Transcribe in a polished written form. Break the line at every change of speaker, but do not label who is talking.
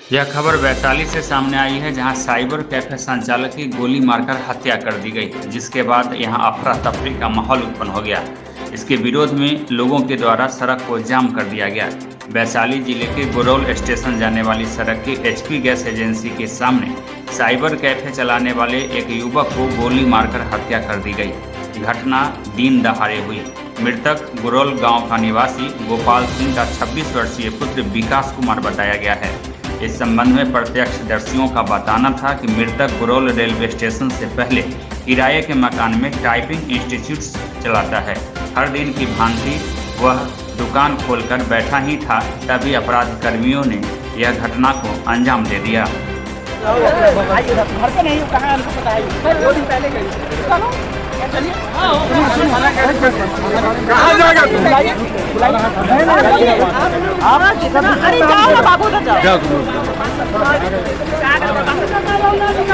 यह खबर वैशाली से सामने आई है, जहां साइबर कैफे संचालक की गोली मारकर हत्या कर दी गई, जिसके बाद यहां अफरा तफरी का माहौल उत्पन्न हो गया। इसके विरोध में लोगों के द्वारा सड़क को जाम कर दिया गया। वैशाली जिले के गुरौल स्टेशन जाने वाली सड़क की HP गैस एजेंसी के सामने साइबर कैफे चलाने वाले एक युवक को गोली मारकर हत्या कर दी गई। घटना दिन दहाड़े हुई। मृतक गुरौल गांव का निवासी गोपाल सिंह का 26 वर्षीय पुत्र विकास कुमार बताया गया है। इस संबंध में प्रत्यक्षदर्शियों का बताना था कि मृतक गुरौल रेलवे स्टेशन से पहले किराए के मकान में टाइपिंग इंस्टीट्यूट चलाता है। हर दिन की भांति वह दुकान खोलकर बैठा ही था, तभी अपराध कर्मियों ने यह घटना को अंजाम दे दिया।
घर पे नहीं, कहाँ हमको पता है, 2 दिन पहले गई। कहाँ जाएगा अरे जाओ ना बाबू, जाओ।